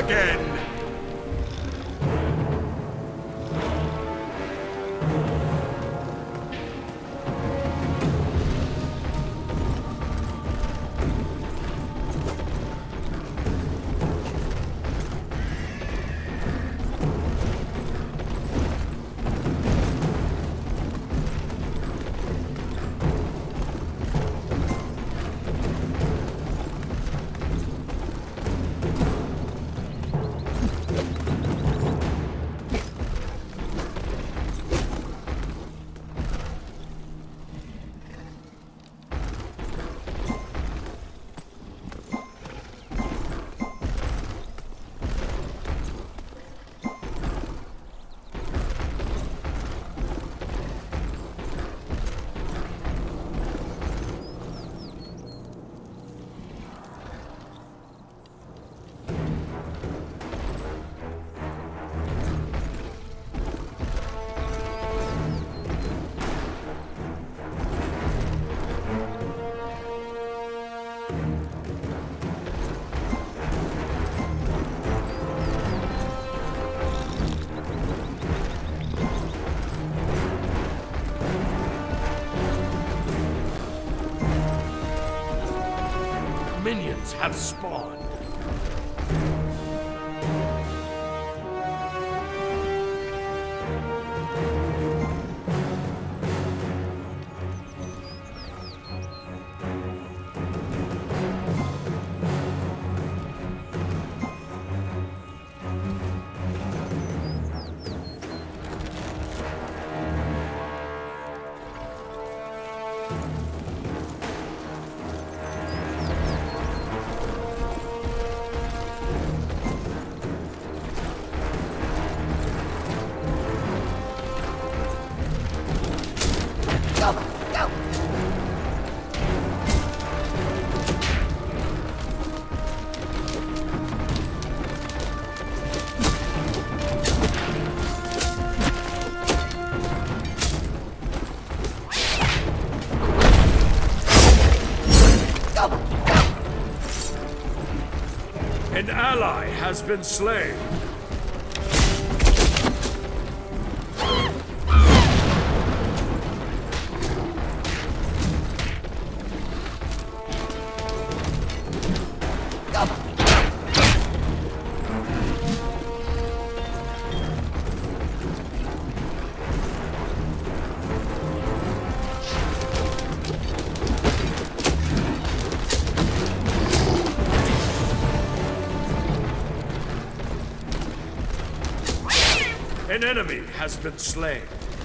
again! Minions have spawned. An ally has been slain. An enemy has been slain.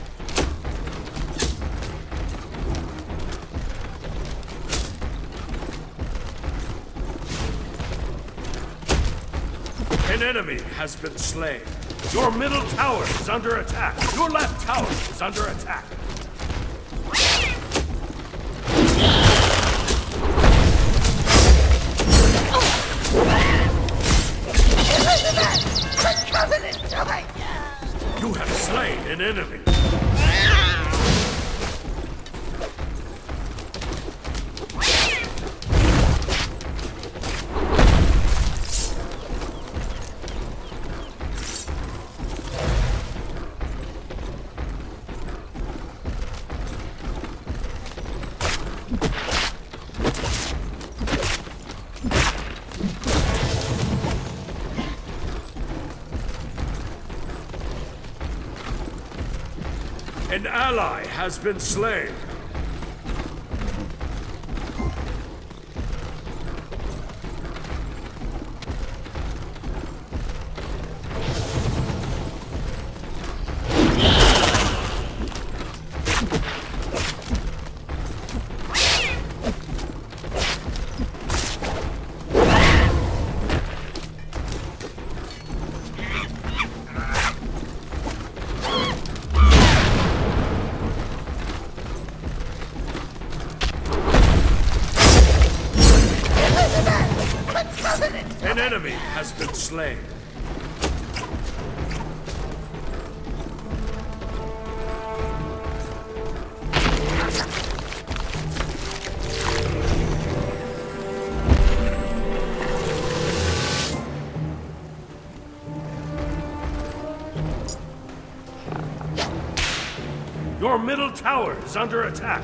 An enemy has been slain. Your middle tower is under attack. Your left tower is under attack. You have slain an enemy. An ally has been slain. An enemy has been slain. Your middle tower is under attack.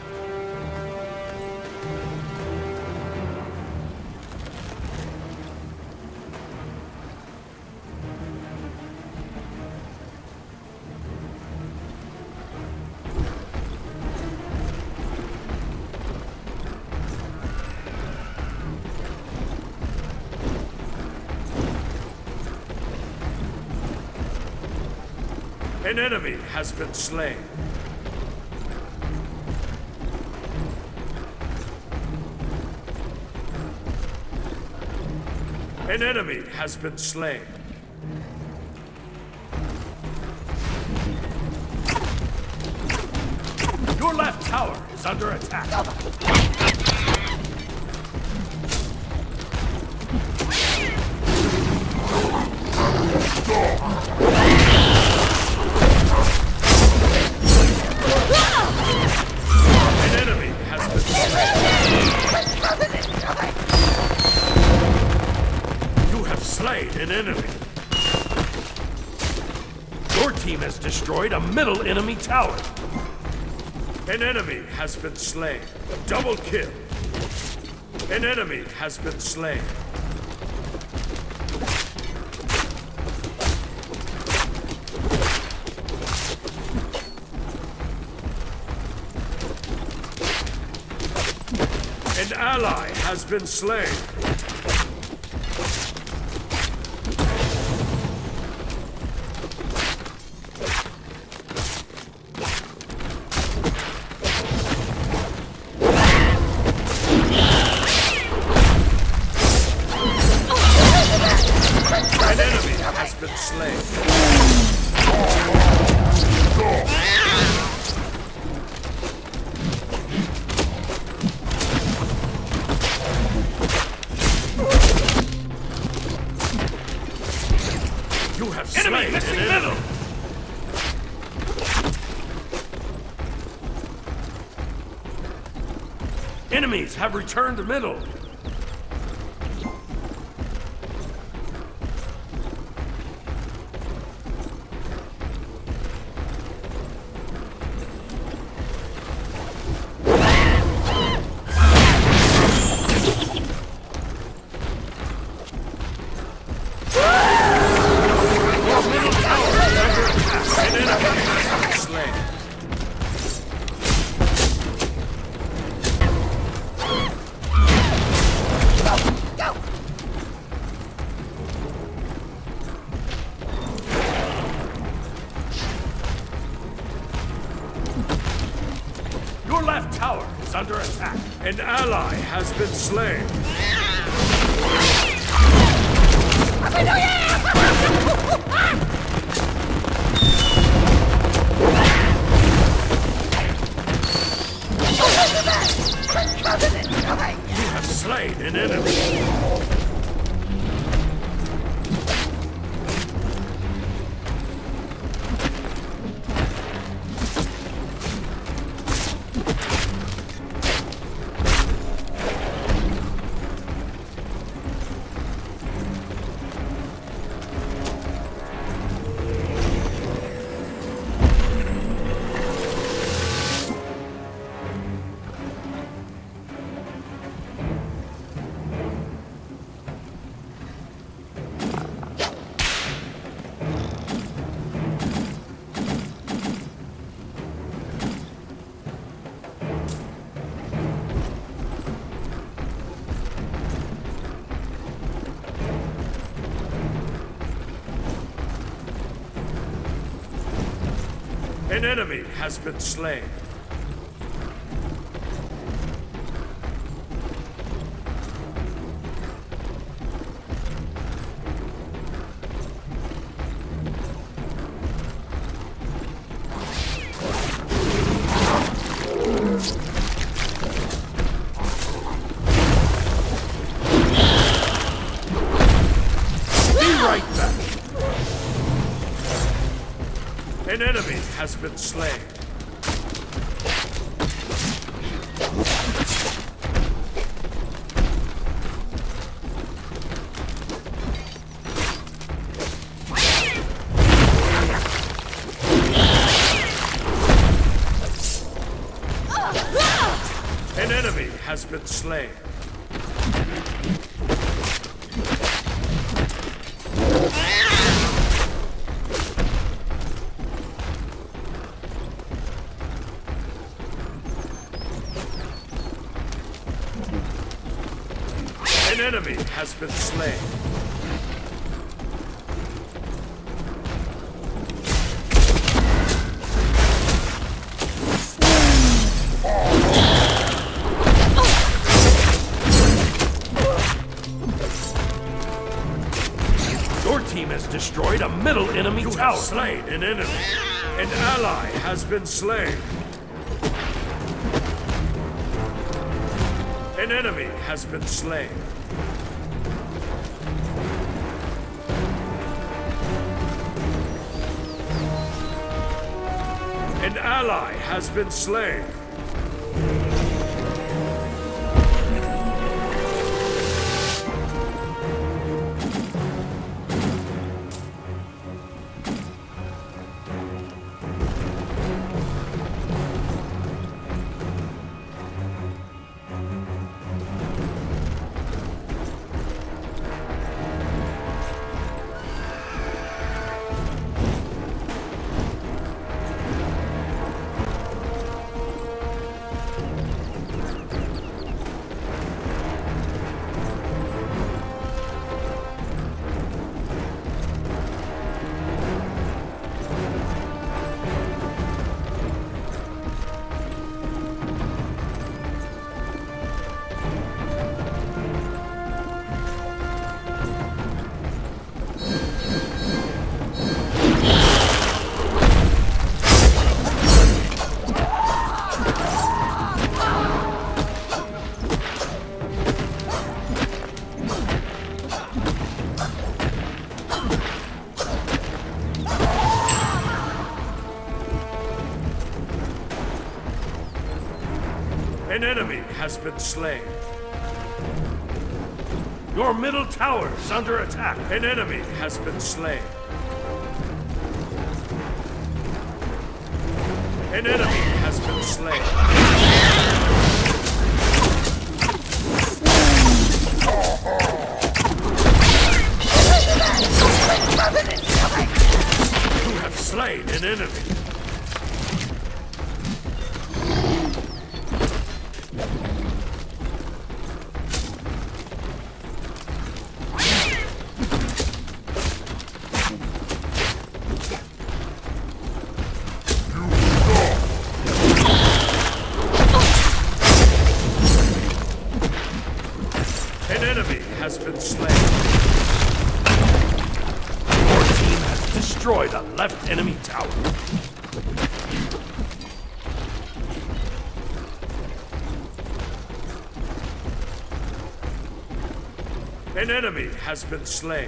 An enemy has been slain. An enemy has been slain. Your left tower is under attack. An enemy has been slain. You have slain an enemy. Your team has destroyed a middle enemy tower. An enemy has been slain. Double kill. An enemy has been slain. An ally has been slain. An enemy has been slain. You have slain an enemy. Enemies have returned to middle. Your left tower is under attack. An ally has been slain. You have slain an enemy. An enemy has been slain. An enemy has been slain. been slain. An enemy has been slain. Your team has destroyed a middle enemy tower. You have slain an enemy. An ally has been slain. An enemy has been slain. An ally has been slain. An enemy has been slain. Your middle tower is under attack. An enemy has been slain. An enemy has been slain. You have slain an enemy. An enemy has been slain. Your team has destroyed a left enemy tower. An enemy has been slain.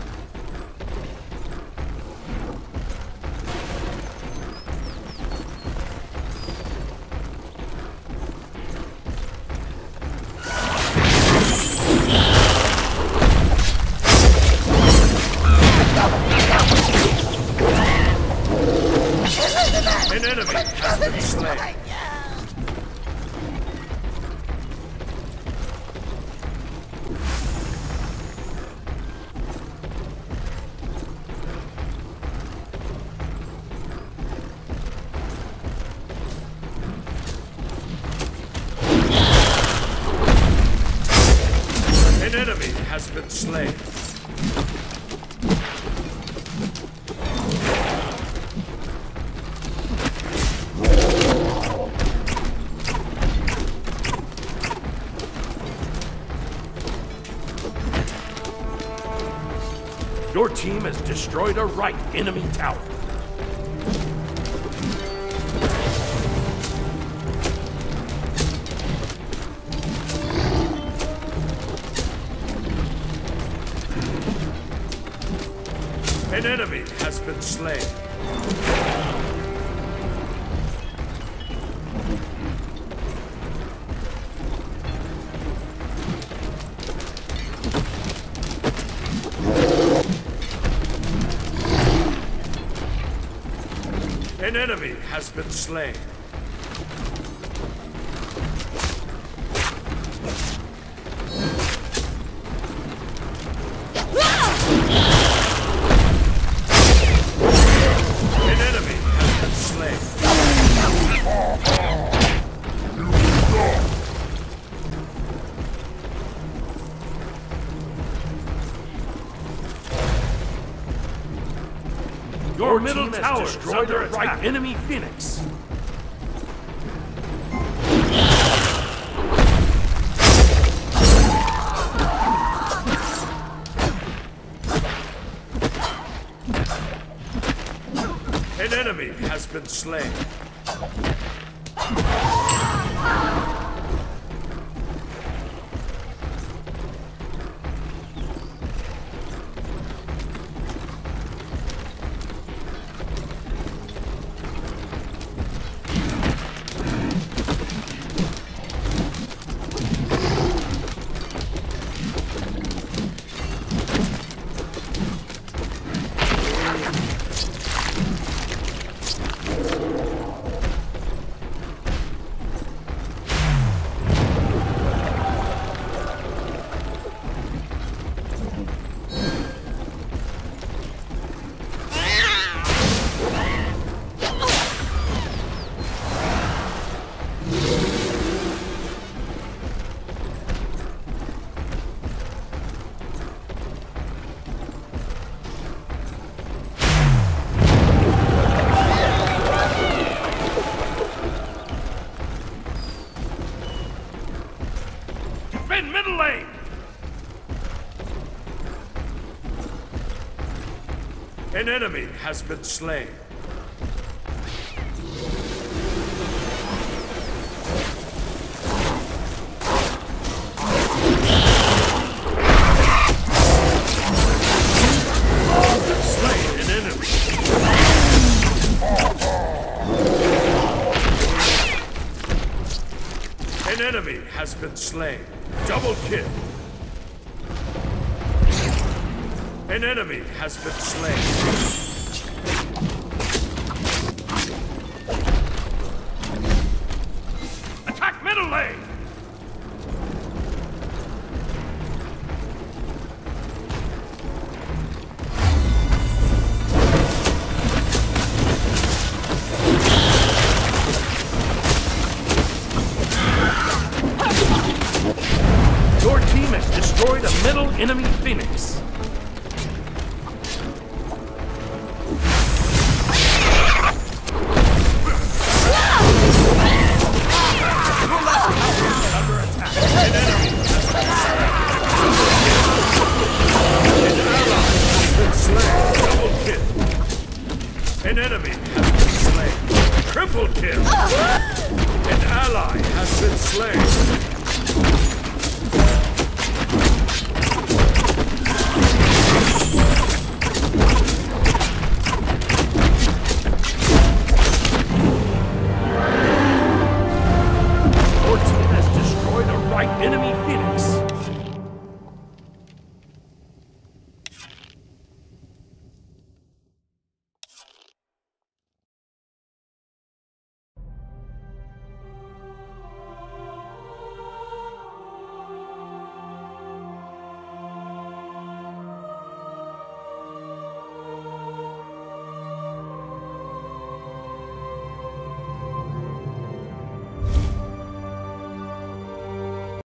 An enemy has been slain. An enemy has been slain. Your team has destroyed a right enemy tower. An enemy has been slain. An enemy has been slain. Your middle tower is under attack. Enemy Phoenix. An enemy has been slain. Middle lane! An enemy has been slain. Slain an enemy. An enemy has been slain. Double kill. An enemy has been slain. Attack middle lane! Your team has destroyed a middle enemy Phoenix.